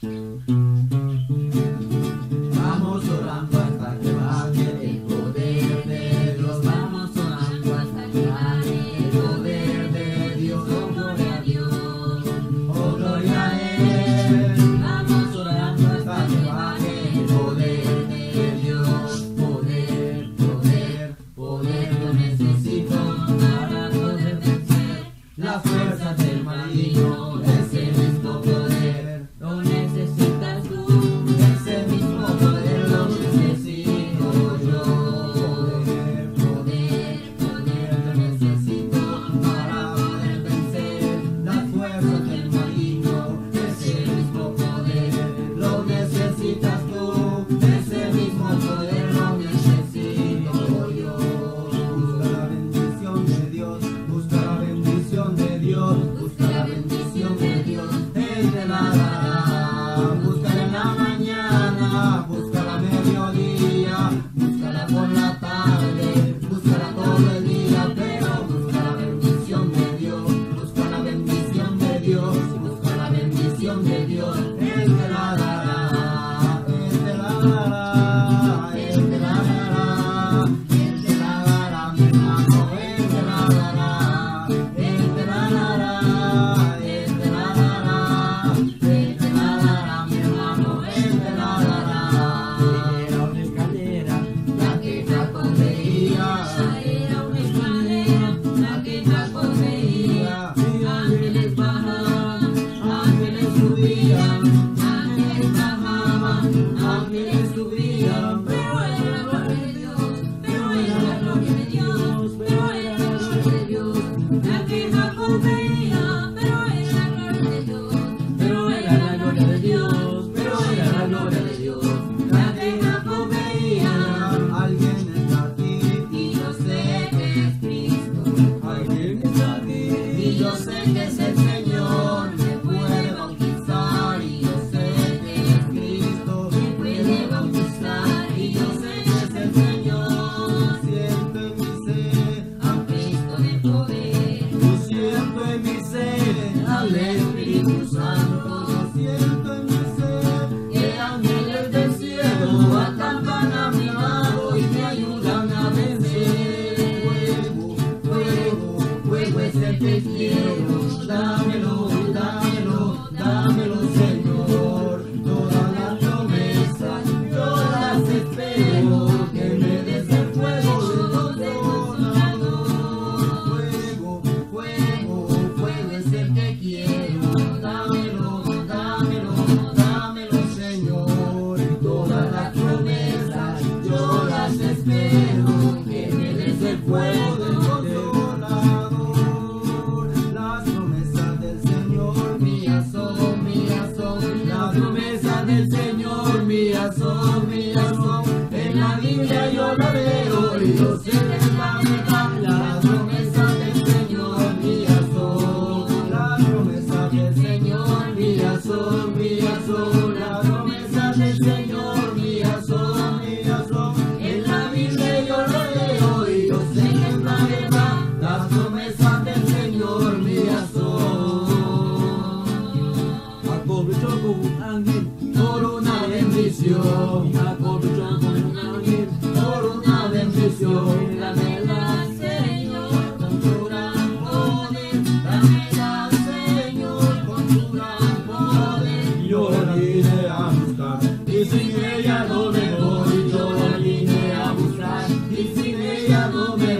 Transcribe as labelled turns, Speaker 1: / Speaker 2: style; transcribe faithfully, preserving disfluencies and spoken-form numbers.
Speaker 1: Vamos orando hasta que baje el poder de Dios. Vamos orando hasta que baje el poder de Dios. Oh, gloria a Dios. Oh, gloria a Él. Vamos orando hasta que baje el poder de Dios. Poder, poder, poder lo necesito para poder vencer las fuerzas del maligno. Ese mismo poder lo necesitas tú. Ese mismo poder lo necesito yo. Poder, poder, poder lo necesito para poder vencer las fuerzas del maligno. Ese mismo poder lo necesitas tú. Ese mismo poder lo necesito yo. Busca la bendición de Dios. Busca la bendición de Dios. Busca la bendición de Dios. Él te la dará. Búscala en la mañana. Búscala a mediodía. Búscala por la tarde. Búscala todo el día. Pero busca la bendición de Dios. Busca la bendición de Dios. Busca la bendición de Dios. Él te la dará. Él te la dará. Él te la dará. Él te la dará, mi hermano. Él te la dará. Él te la dará. Él te la dará. Él te la dará, mi hermano. Él te la dará. Era una escalera la que Jacob veía. Era una escalera la que Jacob veía. Ángeles bajaban, ángeles subían. Ángeles bajaban, ángeles subían. Pero era la gloria de Dios. Pero era la gloria de Dios. Pero era la gloria de Dios. La que Jacob veía. Pero era la gloria de Dios. Pero era la gloria de Dios. Pero era la gloria de Dios. La que Jacob veía. Alguien está aquí y yo sé que es Cristo. Alguien está aquí y yo sé que es el Señor. Me puede bautizar y yo sé que es Cristo. Me puede bautizar y yo sé que es el Señor. Siento en mi ser a Cristo de poder. Yo siento en mi ser al Espíritu Santo. Yo siento en mi ser que ángeles del cielo acampan a mi lado y me ayudan a vencer. Fuego, fuego, fuego es el que quiero. Dámelo, dámelo, dámelo, Señor. Todas las promesas yo las espero. Que me des el fuego de Dios consolador. Fuego, fuego, fuego es el que quiero. Dámelo, dámelo, dámelo, Señor. Todas las promesas yo las espero. Que me des el fuego del consolador. Las promesas del Señor mías son, mías son. Las promesas del Señor mías son, mías son. En la Biblia yo la veo y yo sé que es la verdad. Las promesas del Señor mías son. Las promesas del Señor mías son, mías son. Las promesas del Señor mías son, mías son. En la Biblia yo la veo y yo sé que es la verdad. Las promesas del Señor mías son.
Speaker 2: Jacob luchó con un ángel
Speaker 1: Por una bendición.
Speaker 2: Jacob luchó con un ángel
Speaker 1: Por una bendición. Dámela, Señor, con tu gran poder. Dámela, Señor, con tu gran poder.
Speaker 2: Yo la vine a buscar
Speaker 1: Y sin ella no me voy. Yo la vine a buscar y sin ella no me